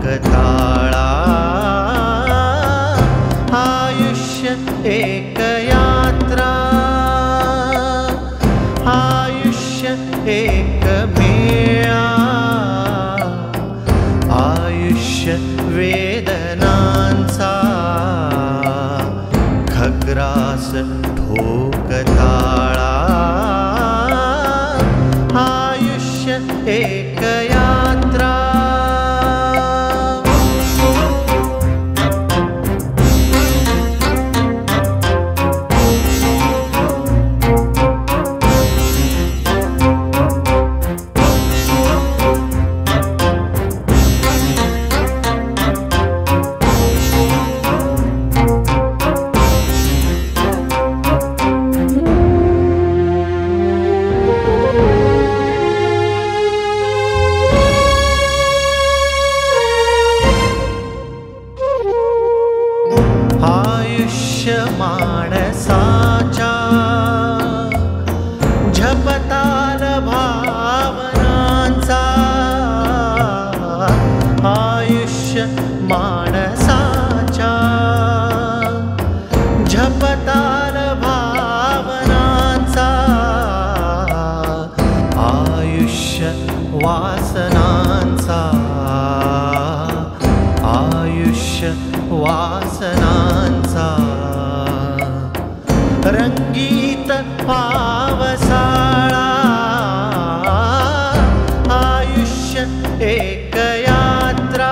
ठोकताळा आयुष्य एक यात्रा आयुष्य एक मेळा आयुष्य वेदनांचा खग्रास ठोकताळा आयुष्य एक यात्रा आयुष्य माणसाच्या झपताल भावनांचा आयुष्य माणसाच्या झपताल भावनांचा आयुष्य वासनांचा आयुष्य वासनांचा रंगीत पावसाळा आयुष्य एक यात्रा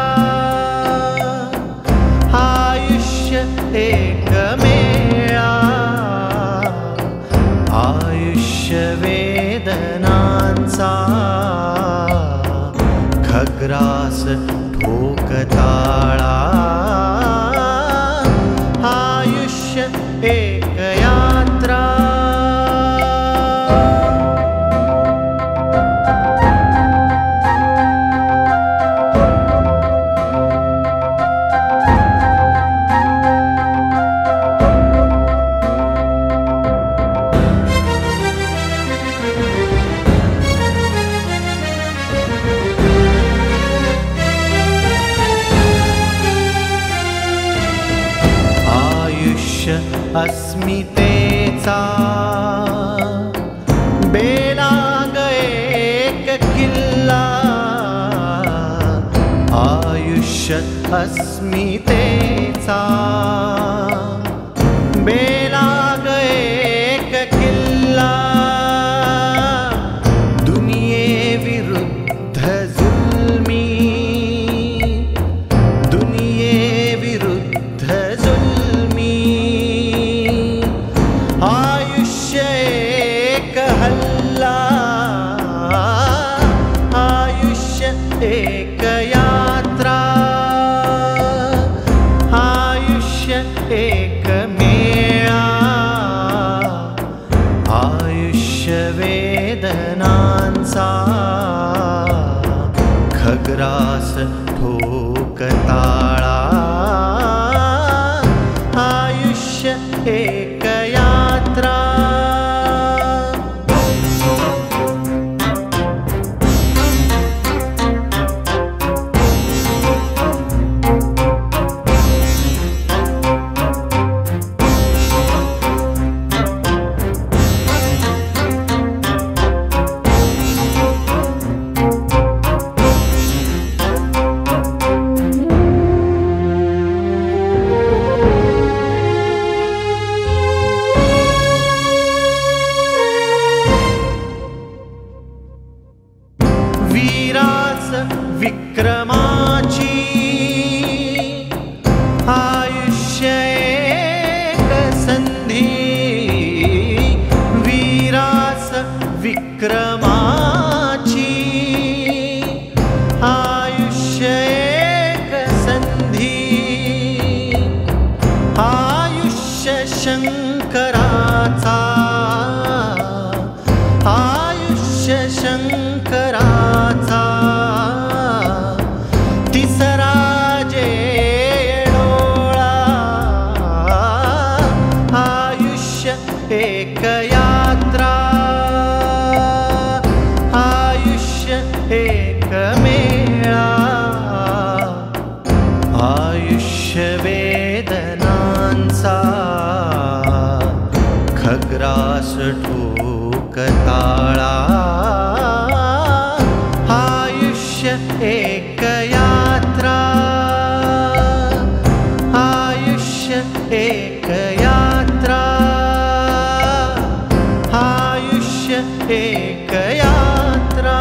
आयुष्य एक मेळा आयुष्य वेदनांचा खग्रास ठोकताळा आयुष्य एक यात्रा अस्मितेचा बेलाग एक किल्ला आयुष्य अस्मितेचा बेलाग एक किल्ला दुनिये विरुद्ध जुल्मी दुनिये विरुद्ध जुल्मी आयुष्य एक हल्ला आयुष्य एक यात्रा आयुष्य एक मेळा ठोकताळा आयुष्य एक यात्रा आयुष्य एक यात्रा आयुष्य एक यात्रा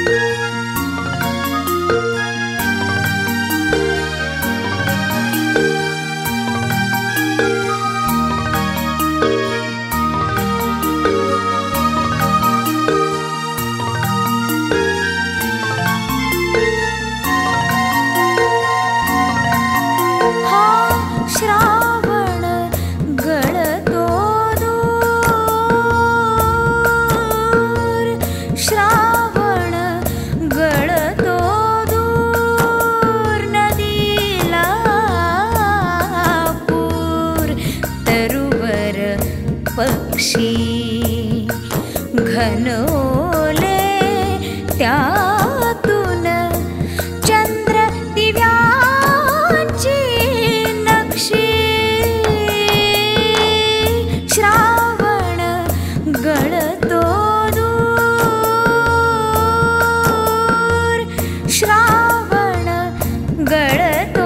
घनोले त्यातून चंद्र दिव्यांची नक्षी श्रावण गळतो दूर श्रावण गळतो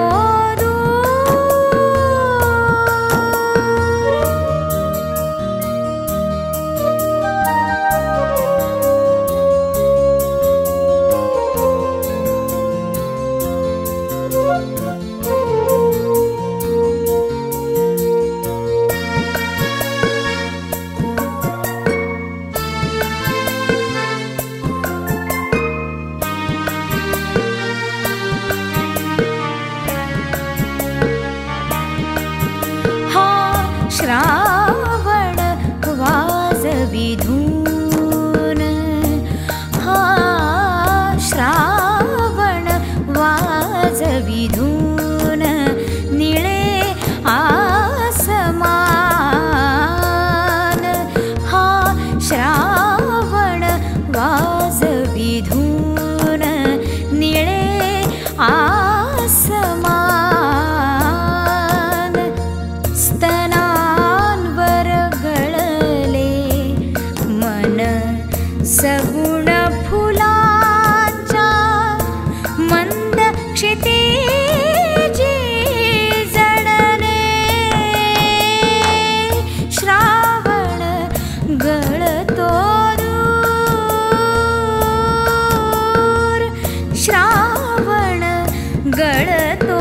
श्रावण वाजवी धून हा श्रावण वाजवी धून निळे आसमान हा श्रावण वाजवी धून निळे आसमान स्तनांवर सगुण फुलांच्या मंद क्षितिजी जडणे श्रावण गळतो दूर श्रावण गळतो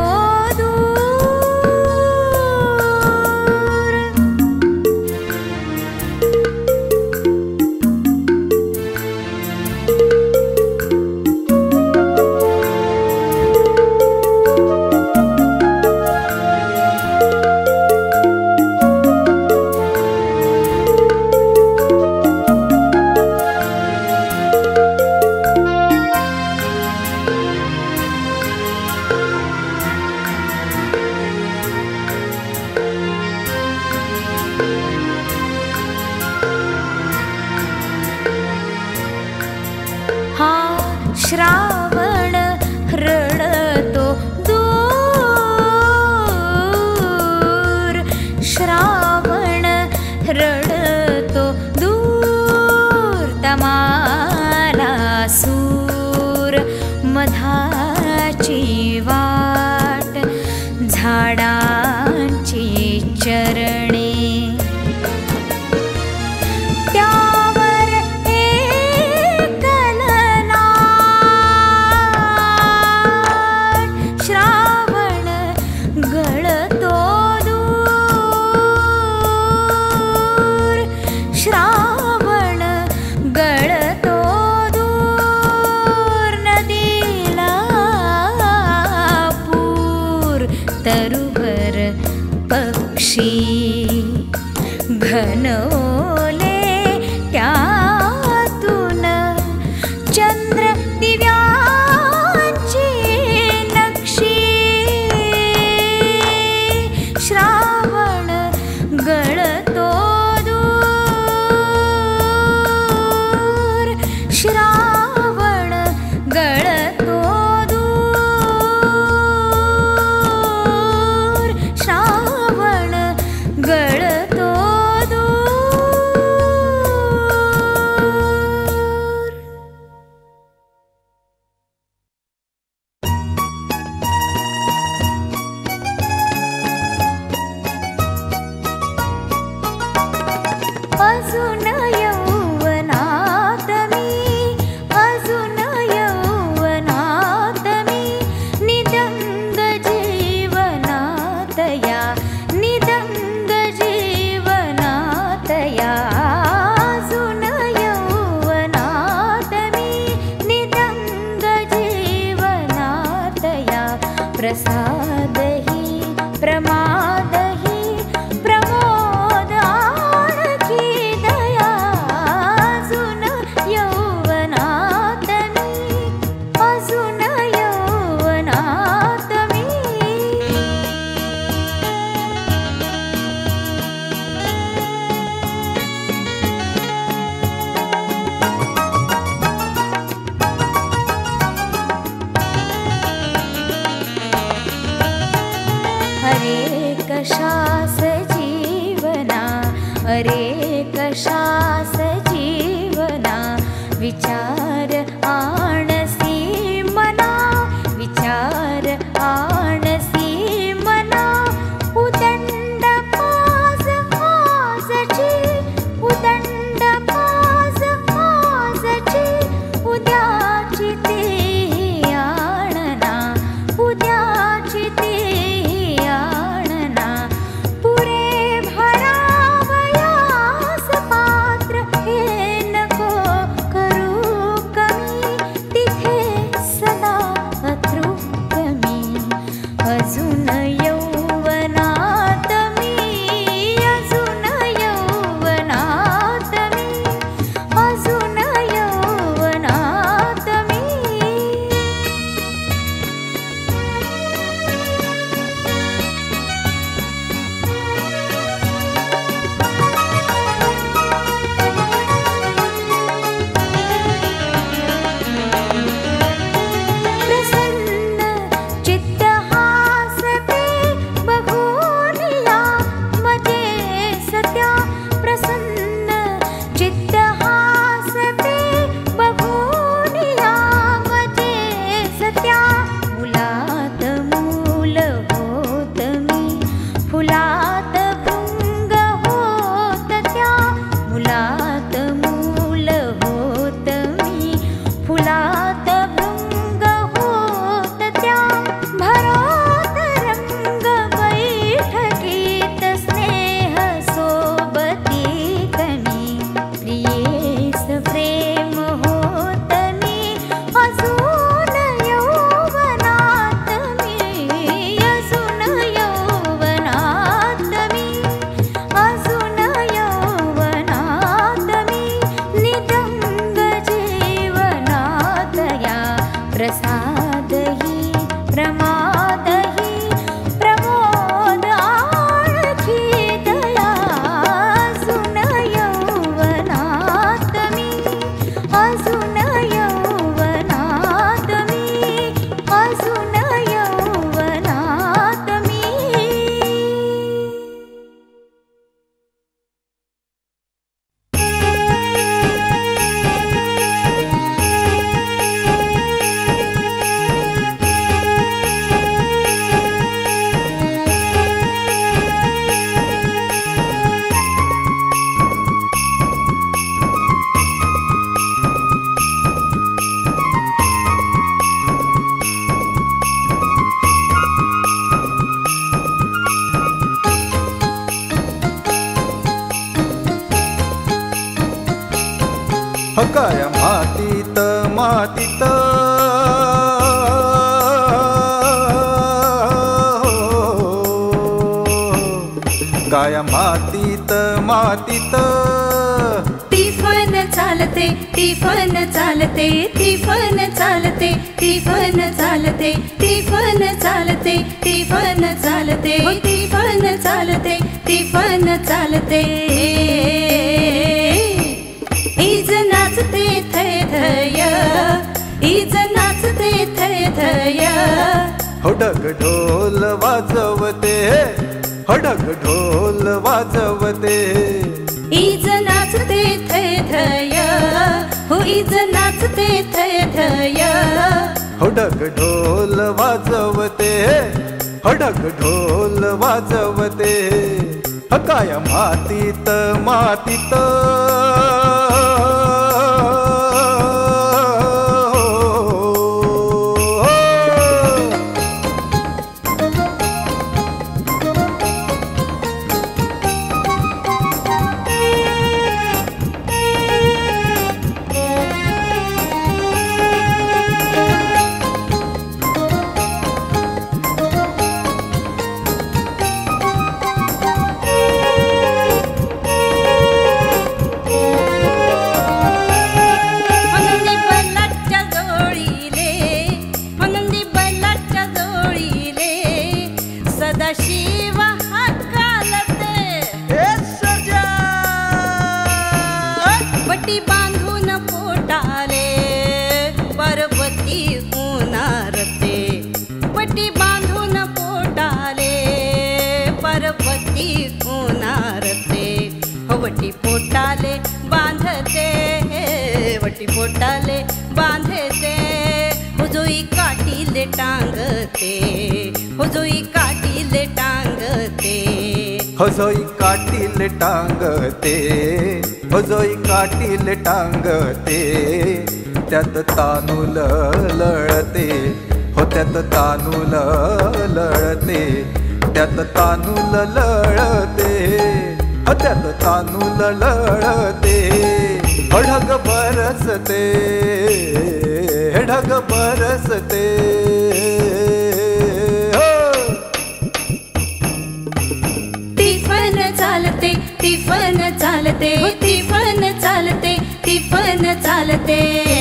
हा श्रावण रडतो दूर श्रावण रडतो दूर तमाला सूर मधाची वाट झाडांची चरणे श्रावण गळतो दूर नदीला प्रसाद हि प्रमाद हि प्रमोद आणखी दया अजून यौवनात मी अजून यौवनात मी हरे कशास जीवना हरे कशास जीवना विचार आणसी मना विचार आणसी मना उदंड पाज आजची उदंड पाज आजची उद्याची तेही आणना उद्याची तेही आणना पुरे भरावयास पात्र हे नको करू कमी तिथे सदा अतृप्त मी अजून यौवनात मी अजून यौवनात मी अजून यौवनात मी प्रसन्न चित्त हासते बघून या मध्ये सत्या प्रसन्न चित्त हासते बघून या मध्ये सत्या मुलात मूल होत मी फुलात भृंग होत त्या मुलात मूल होत मी फुलात भृंग होत त्या भरोत रंग बैठकीत स्नेह सोबती कमी प्रियेस प्रेम होत मी अजून यौवनात मी अजून यौवनात मी अजून यौवनात मी निदंग जीवनात या प्रसाद हि प्रमाद हि प्रमोद आणखी दया अजून यौवनात मी अजून यौवनात मी अजून यौवनात मी हकाय मातीत मातीत गाया मातीत मातीत तिफन चालते तिफन चालते तिफन चालते तिफन चालते तिफन चालते तिफन चालते तिफन चालते तिफन चालते इज नाचते थय थय इज नाचते थय थय हडग ढोल वाजवते हडग ढोल वाजवते इज नाचते थय थय हो इज नाचते थय थय हडग ढोल वाजवते हडग ढोल वाजवते हकाय मातीत मातीत टांगते हो जोई काटीले टांगते हजोई काटील टांगते हजोई काटील टांगते त्यात तांदूळ लळते हो त्यात तांदूळ लळते त्यात तांदूळ लळते हो त्यात तांदूळ लळते ढग बरसते ढग बरसते तिफन चालते तिफन चालते हो तिफन चालते तिफन चालते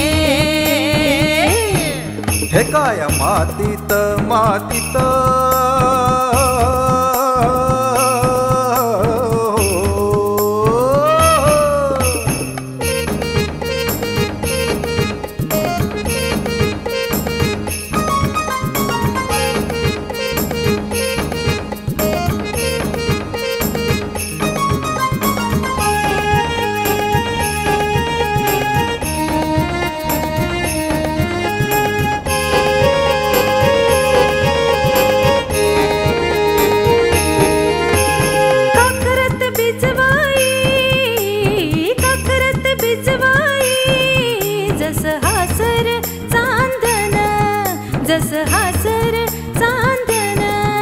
हे काय मातीत मातीत जस हासर चांदन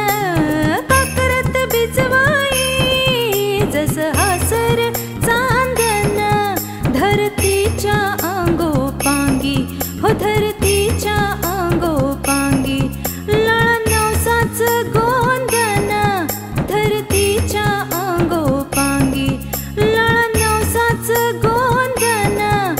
काकरत बिजवाई जस हासर चांदन धरतीच्या अंगोपांगी हो धरतीच्या अंगोपांगी लळनवसाच गोंदन धरतीच्या अंगोपांगी लळनवसाच गोंदन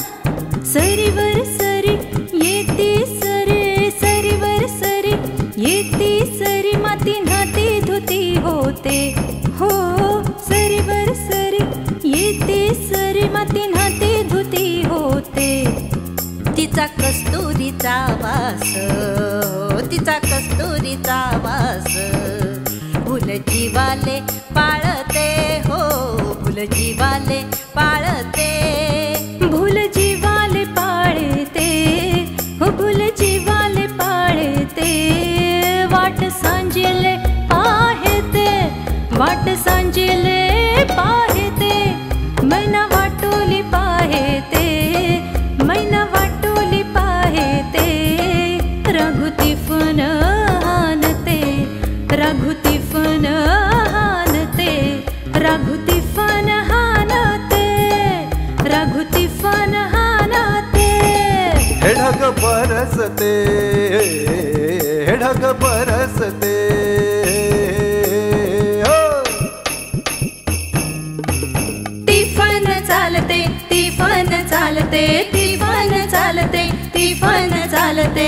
सरीवर सरी येते सरे सरीवर सरी येते सरी माती नाती धुती होते हो सरीवर सरी येते सरी माती नाती धुती होते तिचा कस्तुरीचा वास तिचा कस्तुरीचा वास फुल जीवाले पाळते हो फुल जीवाले पाळते भूल जीवाले पाळते हो भूल जीवाले पाळते वाट सांजेले पाहते वाट सांजेले पाहते मैना वाटोली पाहते मैना वाटोली पाहते रघुती फन हानते रघुती फन हानते रघुती फन हानते रघुती फन हानते ढग बरसते ढग बरसते तिफन चालते तिफन चालते तिफन चालते तिफन चालते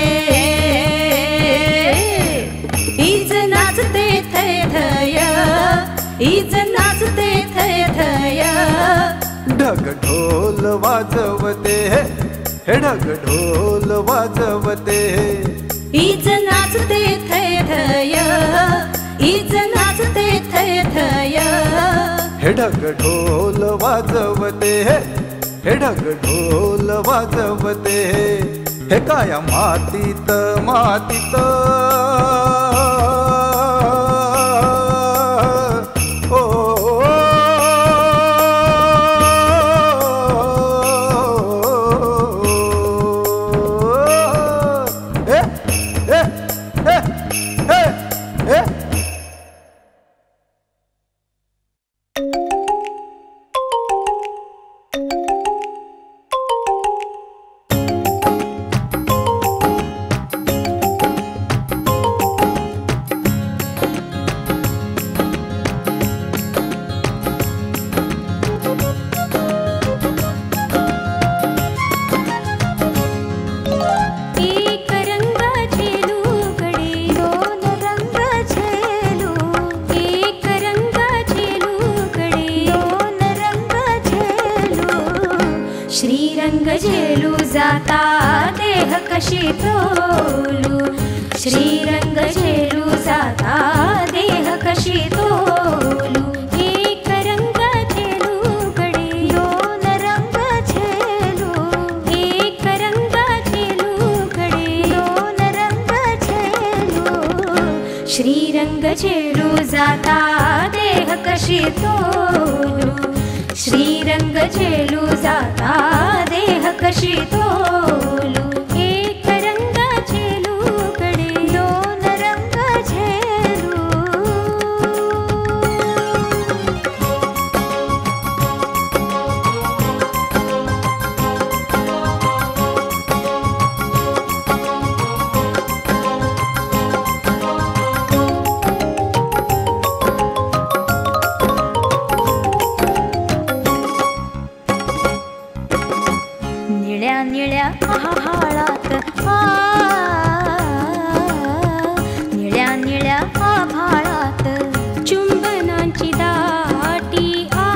ईज नाचते थय थय ईज नाचते थय थय ढग ढोल वाजवते हे ढग ढोल वाजवते ईज नाचते थय थय ईज नाचते थय थय हे ढग ढोल वाजवते हे ढग ढोल वाजवते हे काय मातीत मातीत श्रीरंग झेलू जाता देह कशी तोलू श्रीरंग झेलू जाता देह कशी तोलू एक रंग झेलू गडे दोन रंग झेलू एक रंग झेलू गडे दोन रंग झेलू श्रीरंग झेलू जाता देह कशी तोलू, श्रीरंग झेलू जाता देह कशी तोलू. एक रंग झेलू कडे दोन रंग झेलू. निळ्या निळ्या आभाळात निळ्या निळ्या आभाळात चुंबनाची दाटी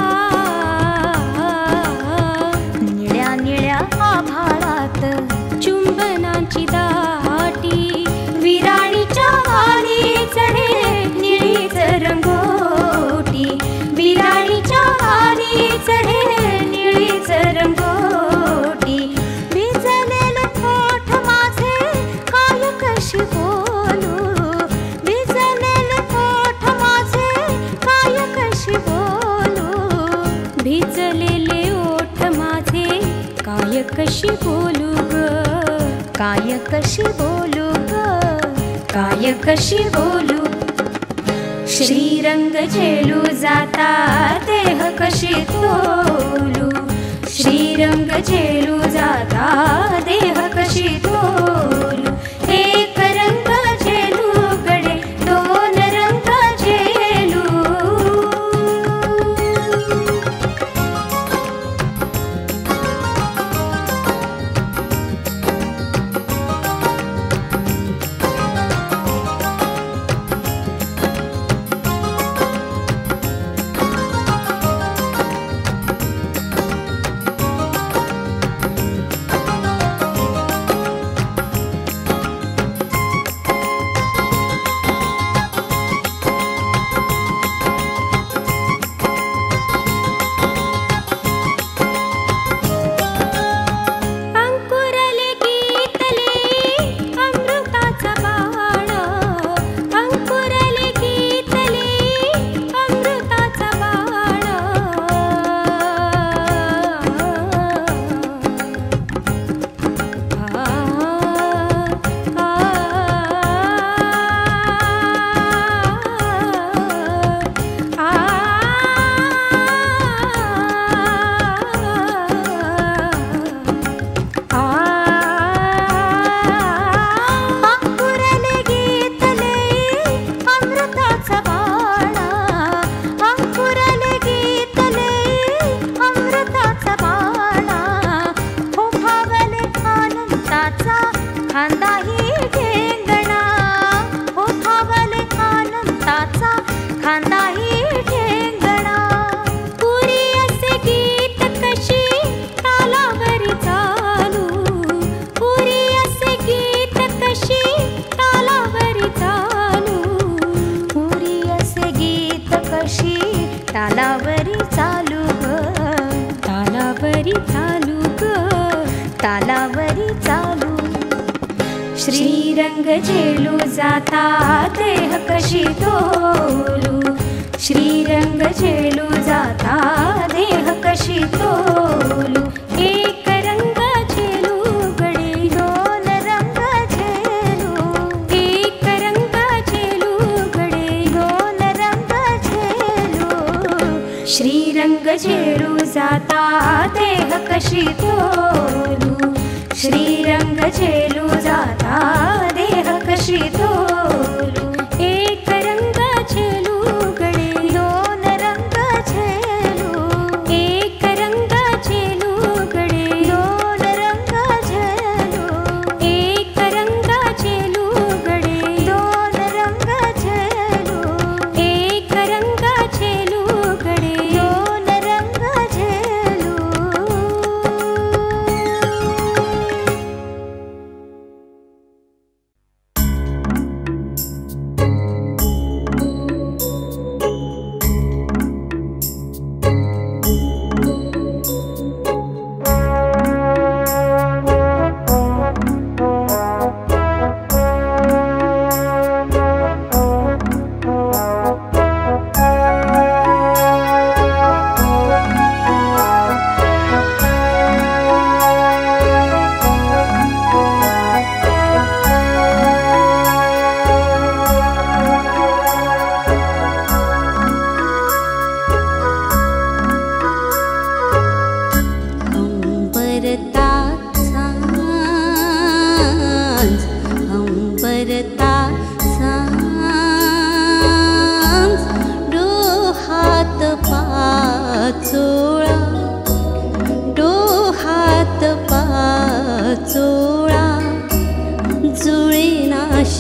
निळ्या निळ्या आभाळात चुंबनाची दाटी. विराणीच्या वारी चढे निळीच रंगोटी, विराणीच्या वारी चढे निळीच रंगोटी. भिजलेले ओठ माझे काय कशी बोलू, भिजलेले ओठ माझे काय कशी बोलू, भिजलेले ओठ माझे काय कशी बोलू ग, काय कशी बोलू ग, काय कशी बोलू. श्रीरंग झेलू जाता देह कशी तोलू, श्रीरंग झेलू जाता देह कशी तोलू. एक रंग झेलू गडे दोन रंग झेलू. तालावरी चालू ग, तालावरी चालू ग, तालावरी चालू. श्रीरंग झेलू जाता देह कशी तोलू, श्रीरंग झेलू जाता देह कशी तोलू. एक रंग झेलू गडे दोन रंग झेलू, एक रंग झेलू गडे दोन रंग झेलू. श्रीरंग झेलू जाता देह कशी तोलू, श्रीरंग झेलू जाता देह कशी तोलू. एक रंग झेलू गडे दोन रंग झेलू, एक रंग झेलू गडे दोन रंग झेलू, एक रंग झेलू गडे दोन रंग झेलू, एक रंग झेलू गडे दोन रंग झेलू.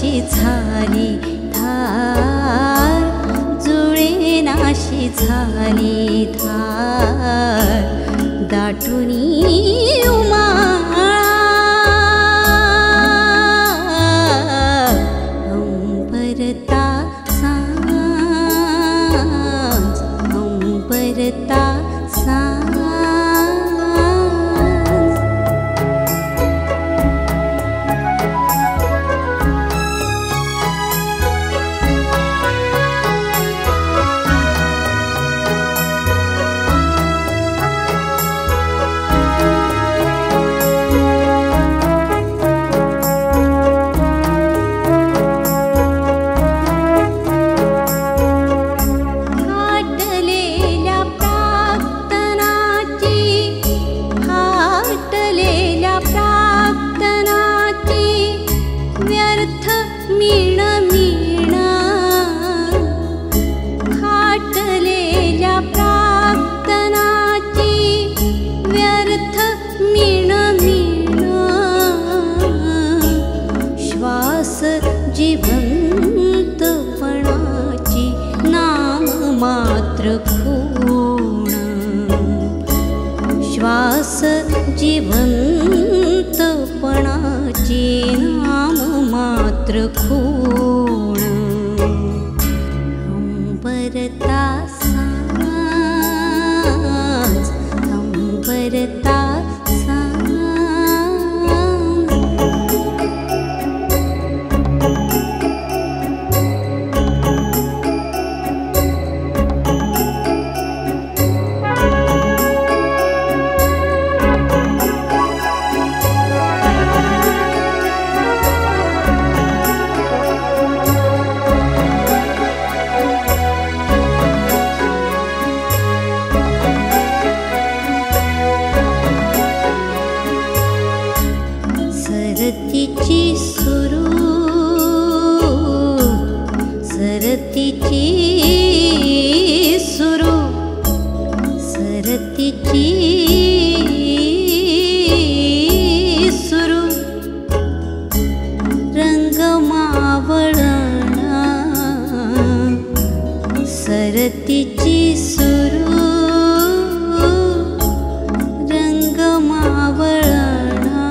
जुळेनाशी झाली धार, जुळेनाशी झाली धार, दाटुनी उमाळा अंबरता सांज, अंबरता सांज. जिवंतपणाची नाम मात्र खूण, श्वास जिवंतपणाची नाम मात्र खूण, अंबरता सांज, अंबरता सरतीची सुरू, सरतीची सुरू, सरतीची सुरू, रंग मावळणा सरतीची सुरू, रंग मावळणा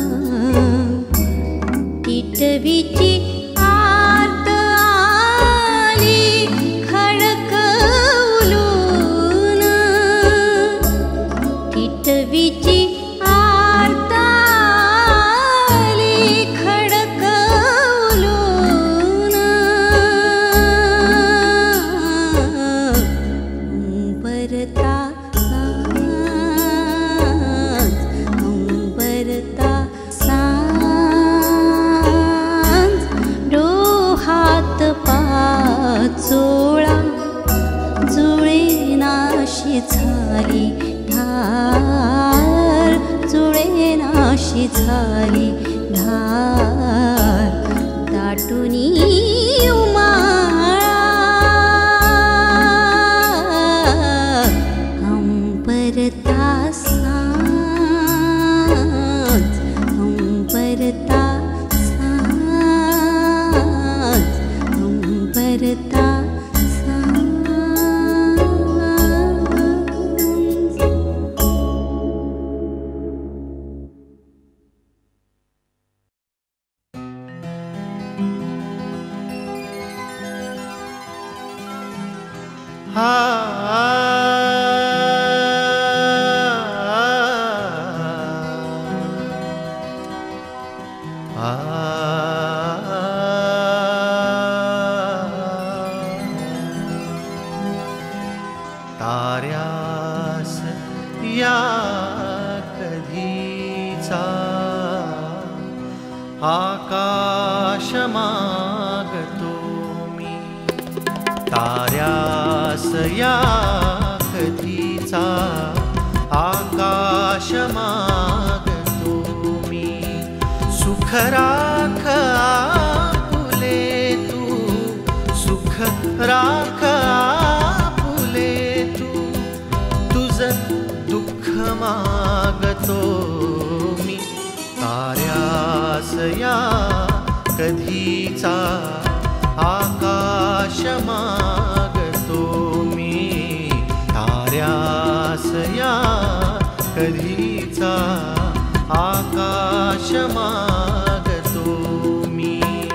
टिटवीची आत आली खडकवलून, टिटवीची आत आली खडकवलून, अंबरता सांज, अंबरता सांज, डोहात पाचोळा जुळेनाशी झाली धार, जुळेनाशी झाली धार, दाटुनी उमाळा अंबरता सांज, अंबरता सांज, अंबरता सांज. हा तार्यास या कधीचा आकाश मागतो मी, तार्यास या कधीचा आकाश मागतो मी, सुख राख आपुले तू, सुख राख आपुले तू, तुझ दुःख मागतो मी, तार्यास या कधीचा आकाश मागतो मी तार्यासया कधीचा आकाश मागतो मी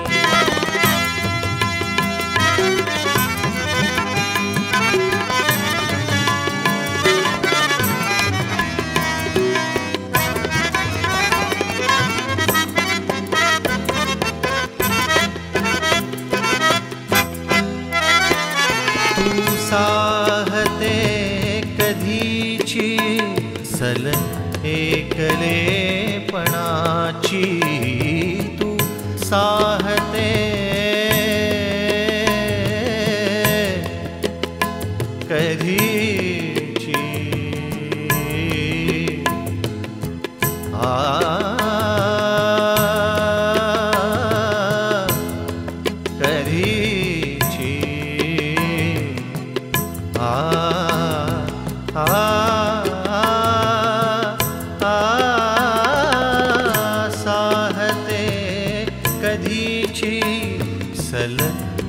साहते कधीची सल एकलेपणाची तू साहते कधीची साहते कधीची सल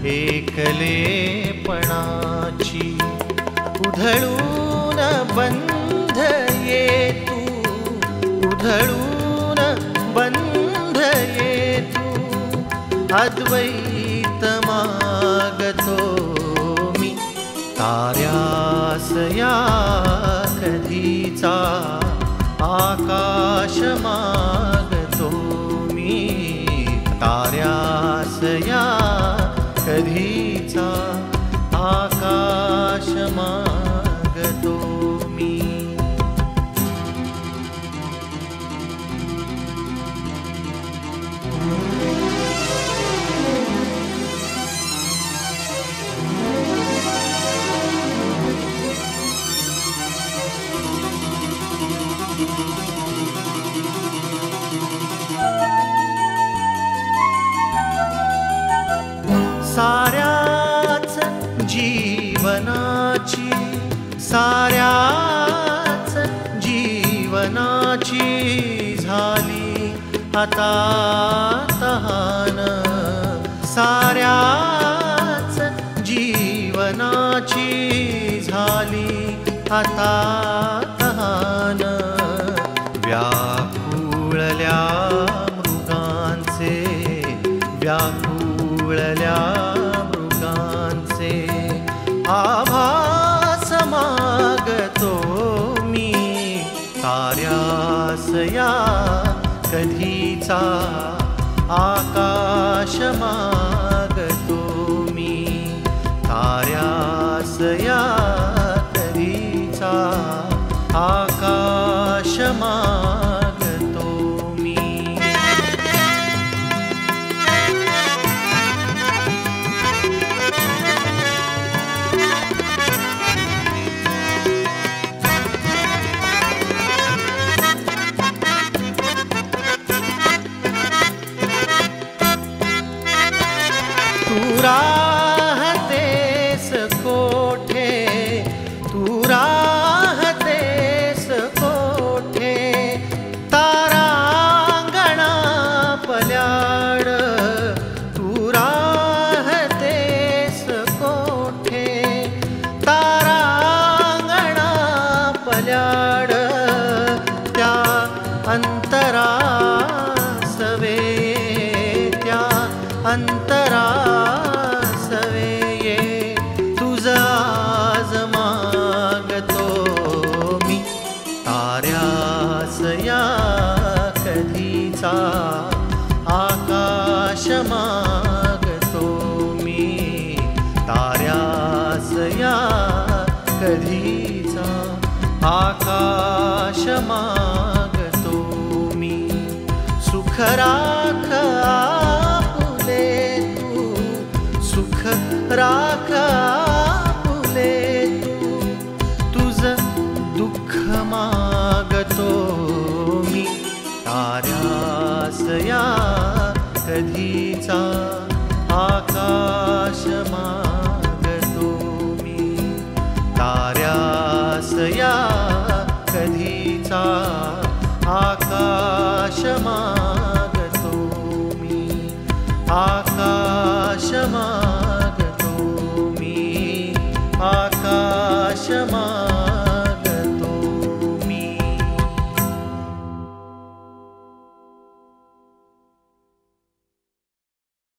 एकलेपणाची उधळून बंध ये तू उधळून बंध ये तू अद्वैत मागतो मी तार्यासया कधीचा आकाश मागतो मी तार्यासया कधीचा आकाश मागतो मी साऱ्याच जीवनाची साऱ्याच जीवनाची झाली आता तहान साऱ्याच जीवनाची झाली आता तहान व्याकुळल्या मृगांचे व्याकुळल्या मृगांचे आभास मागतो मी तार्यासया कधीचा आकाश मागतो मी तार्यासया कधीचा आकाश मागतो मी तू राहतेस कोठे तू राहतेस कोठे तारांगणा पल्याड तू राहतेस कोठे तारांगणा पल्याड त्या अंतरा सवे त्या अंतरा सवे तुझा आज मागतो मी तार्यासया कधीचा आकाश मागतो मी तार्यासया कधीचा आकाश मागतो मी सुख राख आपुले तू सुख राख आपुले तू तुझ दुःख मागतो मी तार्यासया कधीचा आकाश मागतो मी तार्यासया कधीचा आकाश मागतो मी आकाशमा